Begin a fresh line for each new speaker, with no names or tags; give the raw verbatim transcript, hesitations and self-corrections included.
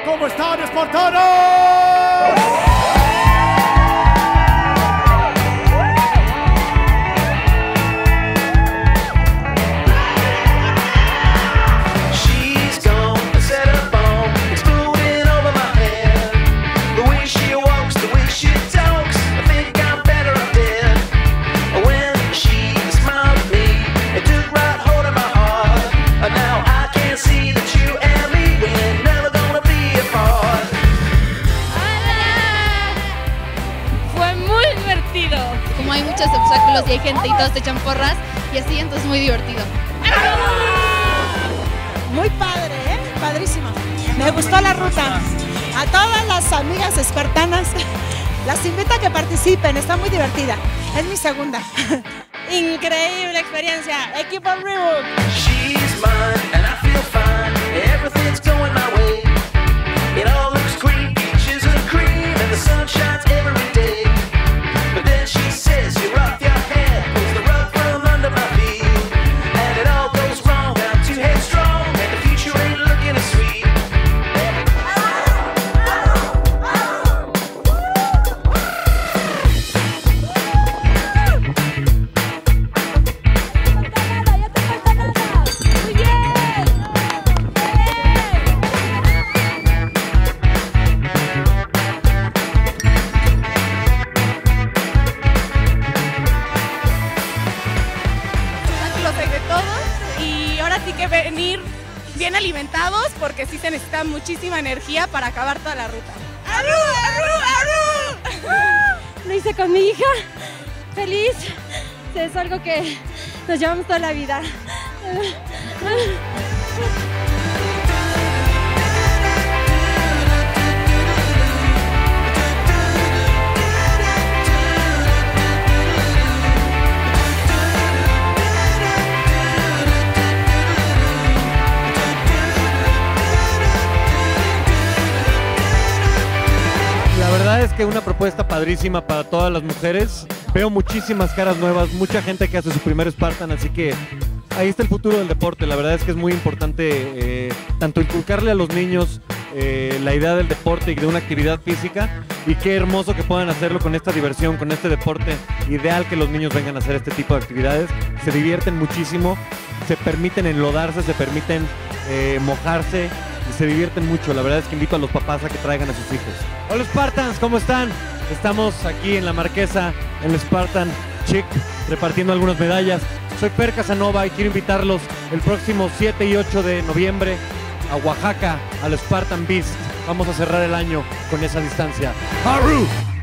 ¿Cómo están, espartanos?
Como hay muchos obstáculos y hay gente y todos te echan porras y así, entonces muy divertido.
Muy padre, ¿eh? Padrísimo. Me gustó la ruta. A todas las amigas espartanas las invito a que participen, está muy divertida. Es mi segunda. Increíble experiencia. Equipo Reebok. She's mine and I feel fine. Everything's going my way. It all looks green, peaches and cream, and the sun shines every day. But then she says you're off your head, pulls the rug from under my feet, and it all goes wrong. I'm too headstrong, and the future ain't looking as sweet.
De todos y ahora sí que venir bien alimentados porque sí se necesita muchísima energía para acabar toda la ruta. ¡Arru, arru, arru!
Lo hice con mi hija, feliz, es algo que nos llevamos toda la vida.
La verdad es que una propuesta padrísima para todas las mujeres. Veo muchísimas caras nuevas, mucha gente que hace su primer Spartan, así que ahí está el futuro del deporte. La verdad es que es muy importante eh, tanto inculcarle a los niños eh, la idea del deporte y de una actividad física, y qué hermoso que puedan hacerlo con esta diversión, con este deporte. Ideal que los niños vengan a hacer este tipo de actividades, se divierten muchísimo, se permiten enlodarse, se permiten eh, mojarse y se divierten mucho. La verdad es que invito a los papás a que traigan a sus hijos. Hola Spartans, ¿cómo están? Estamos aquí en la Marquesa, en el Spartan Chic, repartiendo algunas medallas. Soy Per Casanova y quiero invitarlos el próximo siete y ocho de noviembre a Oaxaca, al Spartan Beast. Vamos a cerrar el año con esa distancia. ¡Arru!